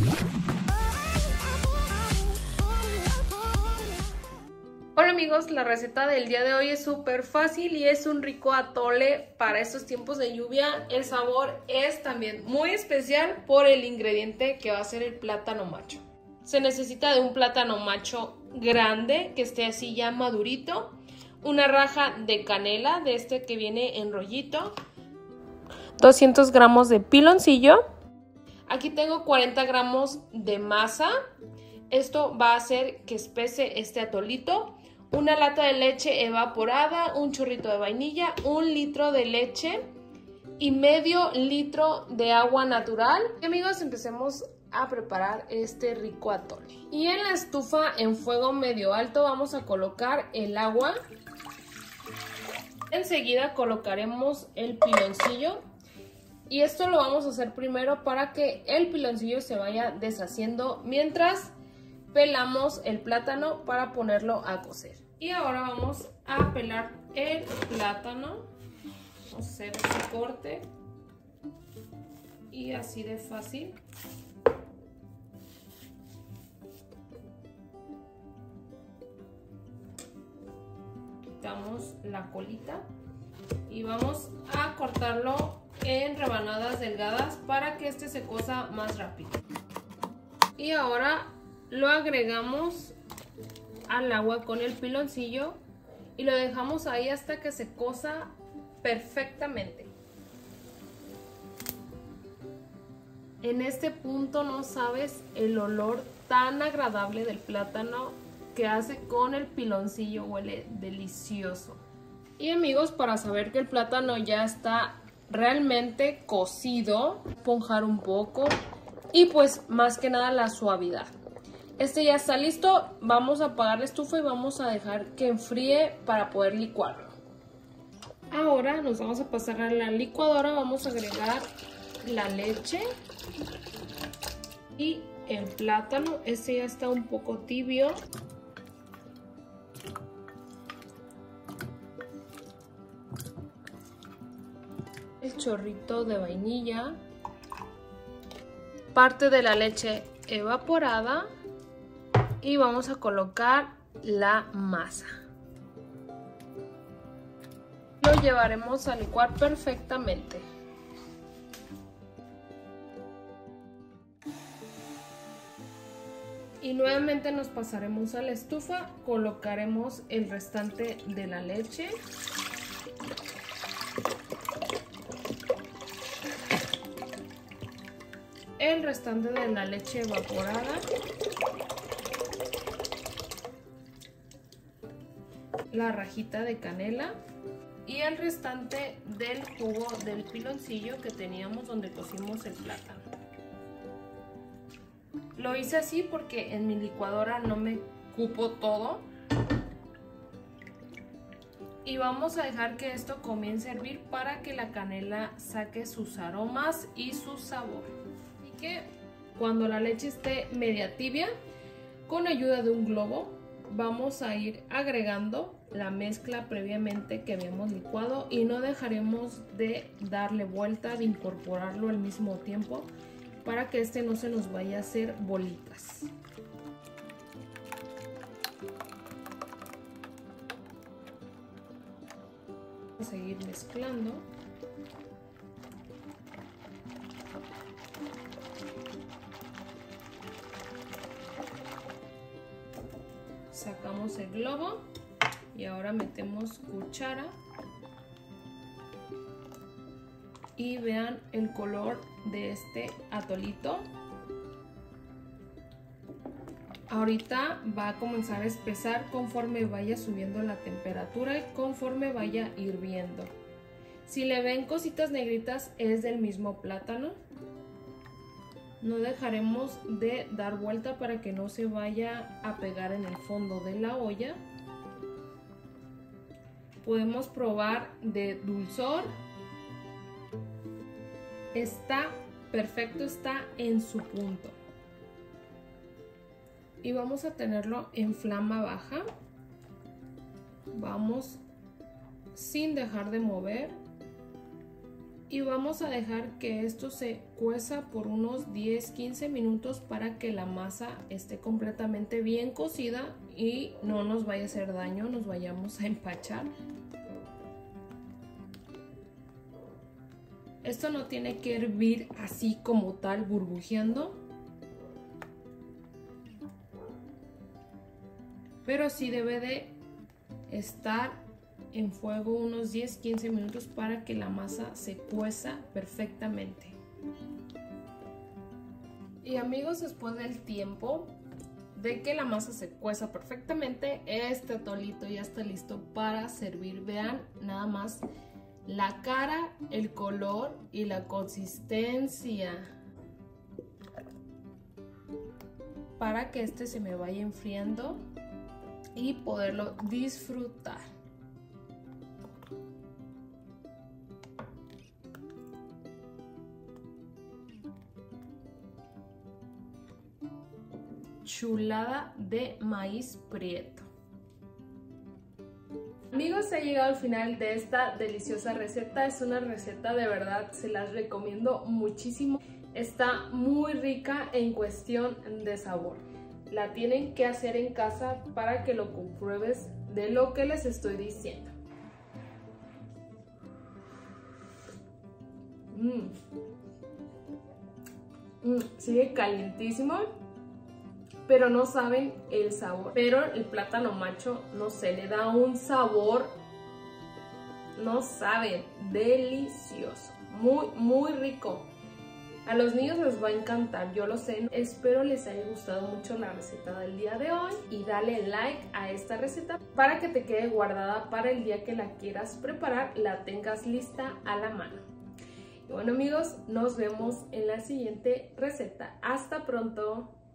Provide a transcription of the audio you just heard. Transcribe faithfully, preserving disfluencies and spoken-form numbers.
Hola amigos, la receta del día de hoy es súper fácil y es un rico atole para estos tiempos de lluvia. El sabor es también muy especial por el ingrediente que va a ser el plátano macho. Se necesita de un plátano macho grande que esté así ya madurito, una raja de canela de este que viene en rollito, doscientos gramos de piloncillo. Aquí tengo cuarenta gramos de masa. Esto va a hacer que espese este atolito. Una lata de leche evaporada, un chorrito de vainilla, un litro de leche y medio litro de agua natural. Y amigos, empecemos a preparar este rico atole. Y en la estufa en fuego medio alto vamos a colocar el agua. Enseguida colocaremos el piloncillo. Y esto lo vamos a hacer primero para que el piloncillo se vaya deshaciendo mientras pelamos el plátano para ponerlo a cocer. Y ahora vamos a pelar el plátano. Vamos a hacer este corte. Y así de fácil. Quitamos la colita. Y vamos a cortarlo en rebanadas delgadas para que este se cosa más rápido. Y ahora lo agregamos al agua con el piloncillo y lo dejamos ahí hasta que se cosa perfectamente. En este punto no sabes el olor tan agradable del plátano que hace con el piloncillo, huele delicioso. Y amigos, para saber que el plátano ya está realmente cocido, esponjar un poco y pues más que nada la suavidad. Este ya está listo, vamos a apagar la estufa y vamos a dejar que enfríe para poder licuarlo. Ahora nos vamos a pasar a la licuadora, vamos a agregar la leche y el plátano. Este ya está un poco tibio. El chorrito de vainilla, parte de la leche evaporada y vamos a colocar la masa. Lo llevaremos a licuar perfectamente. Y nuevamente nos pasaremos a la estufa, colocaremos el restante de la leche. El restante de la leche evaporada, la rajita de canela y el restante del jugo del piloncillo que teníamos donde cocimos el plátano. Lo hice así porque en mi licuadora no me cupo todo. Y vamos a dejar que esto comience a hervir para que la canela saque sus aromas y su sabor. Que cuando la leche esté media tibia, con ayuda de un globo vamos a ir agregando la mezcla previamente que habíamos licuado y no dejaremos de darle vuelta, de incorporarlo al mismo tiempo para que este no se nos vaya a hacer bolitas. Vamos a seguir mezclando. Sacamos el globo y ahora metemos cuchara y vean el color de este atolito. Ahorita va a comenzar a espesar conforme vaya subiendo la temperatura y conforme vaya hirviendo. Si le ven cositas negritas es del mismo plátano. No dejaremos de dar vuelta para que no se vaya a pegar en el fondo de la olla. Podemos probar de dulzor. Está perfecto, está en su punto. Y vamos a tenerlo en flama baja. Vamos sin dejar de mover Y vamos a dejar que esto se cueza por unos diez a quince minutos para que la masa esté completamente bien cocida y no nos vaya a hacer daño, nos vayamos a empachar. Esto no tiene que hervir así como tal, burbujeando, pero sí debe de estar en fuego unos diez a quince minutos para que la masa se cueza perfectamente. Y amigos, después del tiempo de que la masa se cueza perfectamente, este atolito ya está listo para servir. Vean nada más la cara, el color y la consistencia, para que este se me vaya enfriando y poderlo disfrutar. Chulada de maíz prieto. Amigos, he llegado al final de esta deliciosa receta. Es una receta de verdad, se las recomiendo muchísimo. Está muy rica en cuestión de sabor. La tienen que hacer en casa para que lo compruebes de lo que les estoy diciendo. Mm. Mm, sigue calientísimo, pero no saben el sabor. Pero el plátano macho, no sé, le da un sabor, no saben, delicioso, muy, muy rico. A los niños les va a encantar, yo lo sé. Espero les haya gustado mucho la receta del día de hoy y dale like a esta receta para que te quede guardada para el día que la quieras preparar, la tengas lista a la mano. Y bueno amigos, nos vemos en la siguiente receta. Hasta pronto.